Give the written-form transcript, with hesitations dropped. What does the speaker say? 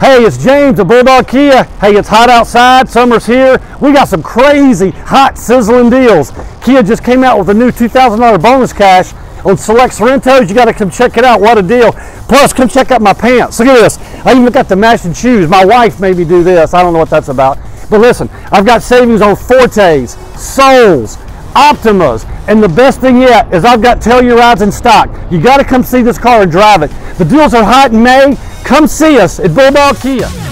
Hey, it's James at Bulldog Kia. Hey, it's hot outside, summer's here. We got some crazy, hot, sizzling deals. Kia just came out with a new $2,000 bonus cash on select Sorrentos. You gotta come check it out, what a deal. Plus, come check out my pants. Look at this. I even got the matching shoes. My wife made me do this. I don't know what that's about. But listen, I've got savings on Fortes, Souls, Optimas, and the best thing yet is I've got Tellurides in stock. You gotta come see this car and drive it. The deals are hot in May. Come see us at Bulldog Kia.